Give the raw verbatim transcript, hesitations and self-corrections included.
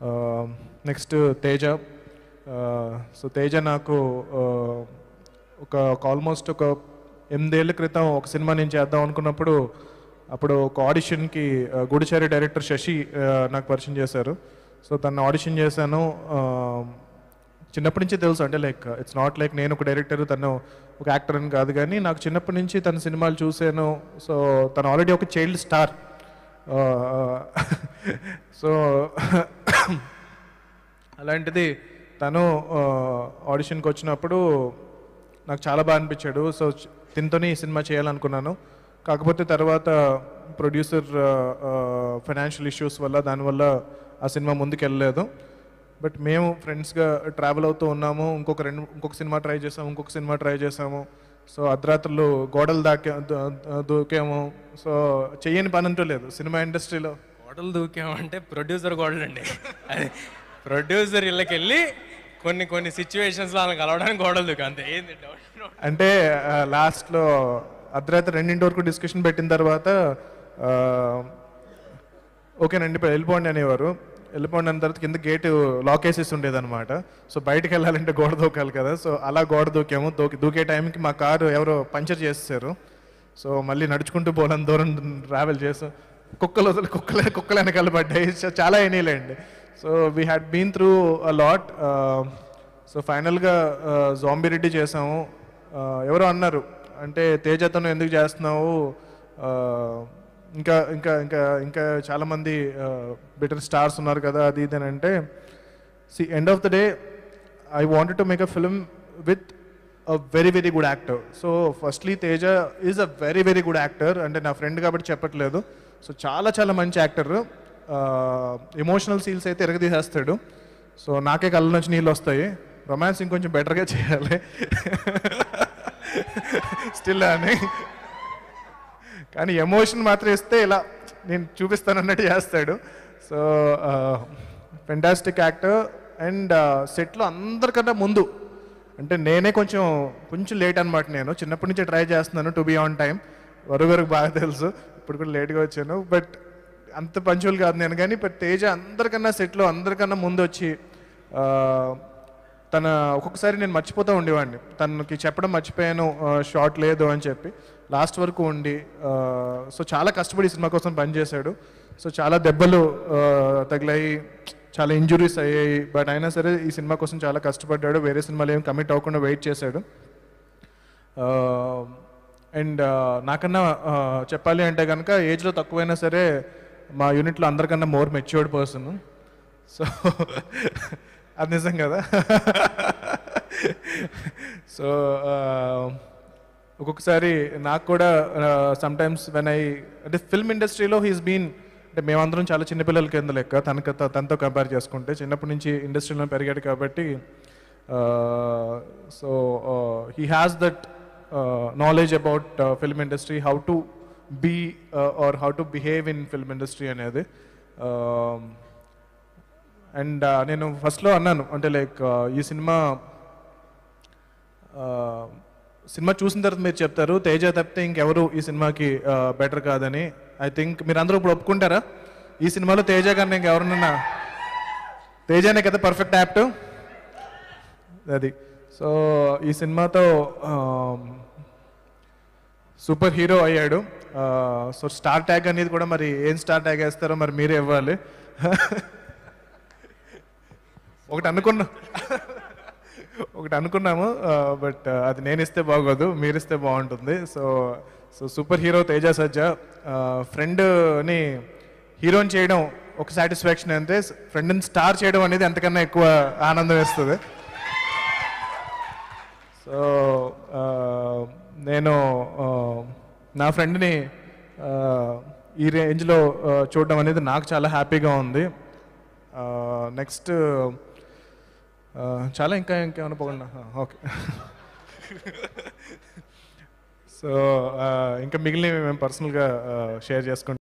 Next Teja. So Teja నాకు ఒక almost ఒక ఎనిమిదేళ్ల క్రితం ఒక సినిమా నేను చేద్దాం అనుకున్నప్పుడు అప్పుడు ఒక ఆడిషన్కి గూడిచారి డైరెక్టర్ శశి నాకు పరిచయం చేశారు. సో తను ఆడిషన్ చేశాను. చిన్నప్పటి నుంచి తెలుసు, అంటే లైక్ ఇట్స్ నాట్ లైక్ నేను ఒక డైరెక్టర్ తను ఒక యాక్టర్ అని కాదు, కానీ నాకు చిన్నప్పటి నుంచి తన సినిమాలు చూశాను. సో తను ఆల్రెడీ ఒక చైల్డ్ స్టార్. సో అలాంటిది తను ఆడిషన్కి వచ్చినప్పుడు నాకు చాలా బాగా అనిపించాడు. సో తినతోనే ఈ సినిమా చేయాలనుకున్నాను. కాకపోతే తర్వాత ప్రొడ్యూసర్ ఫైనాన్షియల్ ఇష్యూస్ వల్ల దానివల్ల ఆ సినిమా ముందుకు వెళ్ళలేదు. బట్ మేము ఫ్రెండ్స్గా ట్రావెల్ అవుతూ ఉన్నాము. ఇంకొక రెండు ఇంకొక సినిమా ట్రై చేసాము, ఇంకొక సినిమా ట్రై చేసాము. సో అర్ధరాత్రులు గోడలు దాకా దూకాము. సో చెయ్యని పని అంటూ లేదు సినిమా ఇండస్ట్రీలో. గోడలు దూకామంటే ప్రొడ్యూసర్ గోడలు అండి. అది ప్రొడ్యూసర్ ఇళ్ళకి వెళ్ళి కొన్ని కొన్ని సిచ్యువేషన్స్లో వాళ్ళని కలవడానికి గోడలు దూకా అంతే. ఏంది అంటే లాస్ట్లో అర్ధరాత్రి రెండింటి వరకు డిస్కషన్ పెట్టిన తర్వాత ఓకేనండి వెళ్ళిపోండి అనేవారు. వెళ్ళిపోండి అన్న తర్వాత కింద గేటు లాక్ వేసేసి ఉండేదన్నమాట. సో బయటకు వెళ్ళాలంటే గోడ దూకాలి కదా. సో అలా గోడ దూకాము. దూకి దూకే టైంకి మా కారు ఎవరో పంచర్ చేసేసారు. సో మళ్ళీ నడుచుకుంటూ పోలేని దూరం ట్రావెల్ చేసాం. కుక్కలు వదిలి కుక్కలే కుక్కలు వెనకాల పడ్డాయి. చాలా అయినాయిలేండి. So we had been through a lot. So ఫైనల్గా జాంబీ రెడ్డి చేసాము. ఎవరో అన్నారు, అంటే తేజతను ఎందుకు చేస్తున్నావు, ఇంకా ఇంకా ఇంకా ఇంకా చాలామంది బెటర్ స్టార్స్ ఉన్నారు కదా అది ఇది అని అంటే, see end of the day I wanted to make a film with a very very good actor. So firstly Teja is a very very good actor. అంటే నా ఫ్రెండ్ కాబట్టి చెప్పట్లేదు. సో చాలా చాలా మంచి యాక్టర్. ఎమోషనల్ సీన్స్ అయితే ఎరగదీసేస్తాడు. సో నాకే కళ్ళ నుంచి నీళ్ళు వస్తాయి. రొమాన్స్ ఇంకొంచెం బెటర్గా చేయాలి స్టిల్ అని, కానీ ఎమోషన్ మాత్రం ఇస్తే ఇలా నేను చూపిస్తాను అన్నట్టు చేస్తాడు. So fantastic actor. అండ్ సెట్లో అందరికన్నా ముందు, అంటే నేనే కొంచెం కొంచెం లేట్ అనమాట. నేను చిన్నప్పటి నుంచి ట్రై చేస్తున్నాను టు బీ ఆన్ టైం. వరకు వరకు బాగా తెలుసు, ఇప్పుడు కూడా లేట్గా వచ్చాను. బట్ అంత పంచువల్ కాదు నేను. కానీ బట్ తేజ అందరికన్నా సెట్లో అందరికన్నా ముందు వచ్చి తన ఒక్కొక్కసారి నేను మర్చిపోతూ ఉండేవాడిని, తనకి చెప్పడం మర్చిపోయాను షార్ట్ లేదు అని చెప్పి. లాస్ట్ వరకు ఉండి సో చాలా కష్టపడి సినిమా కోసం పనిచేశాడు. సో చాలా దెబ్బలు తగిలాయి, చాలా ఇంజురీస్ అయ్యాయి. బట్ అయినా సరే ఈ సినిమా కోసం చాలా కష్టపడ్డాడు. వేరే సినిమాలు ఏం కమిట్ అవ్వకుండా వెయిట్ చేశాడు. అండ్ నాకన్నా చెప్పాలి అంటే కనుక ఏజ్లో తక్కువైనా సరే మా యూనిట్లో అందరికన్నా మోర్ మెచ్యూర్డ్ పర్సన్. సో అది నిజం కదా. సో ఒక్కొక్కసారి నాకు కూడా సమ్టైమ్స్ వెన్ ఐ అంటే ఫిల్మ్ ఇండస్ట్రీలో హీస్ బీన్, అంటే మేమందరం చాలా చిన్నపిల్లల కింద లెక్క తనకు తనతో కంపేర్ చేసుకుంటే. చిన్నప్పటి నుంచి ఇండస్ట్రీలో పెరిగాడు కాబట్టి so he has that knowledge about film industry, how to be or how to behave in film industry అనేది. అండ్ నేను ఫస్ట్లో అన్నాను, అంటే లైక్ ఈ సినిమా సినిమా చూసిన తర్వాత మీరు చెప్తారు తేజ తప్పితే ఇంకెవరు ఈ సినిమాకి బెటర్ కాదని. ఐ థింక్ మీరు అందరూ ఇప్పుడు ఒప్పుకుంటారా ఈ సినిమాలో తేజ కన్నా ఇంకెవరన్నా? తేజనే కదా పర్ఫెక్ట్ యాప్ట్ అది. సో ఈ సినిమాతో సూపర్ హీరో అయ్యాడు. సో స్టార్ ట్యాగ్ అనేది కూడా మరి ఏం స్టార్ ట్యాగ్ వేస్తారో మరి మీరే ఇవ్వాలి. ఒకటి అనుకున్నా ఒకటి అనుకున్నాము బట్ అది నేను ఇస్తే బాగోదు, మీరు ఇస్తే బాగుంటుంది. So so super hero Teja Sajja. ఫ్రెండ్ని హీరోని చేయడం ఒక సాటిస్ఫాక్షన్ అంటే, ఫ్రెండ్ని స్టార్ చేయడం అనేది ఎంతకన్నా ఎక్కువ ఆనందం వేస్తుంది. సో నేను నా ఫ్రెండ్ని ఈ రేంజ్లో చూడడం అనేది నాకు చాలా హ్యాపీగా ఉంది. నెక్స్ట్ చాలా ఇంకా ఇంకేమైనా పోగలనా? ఓకే. సో ఇంకా మిగిలినవి మేము పర్సనల్గా షేర్ చేసుకుంటాం.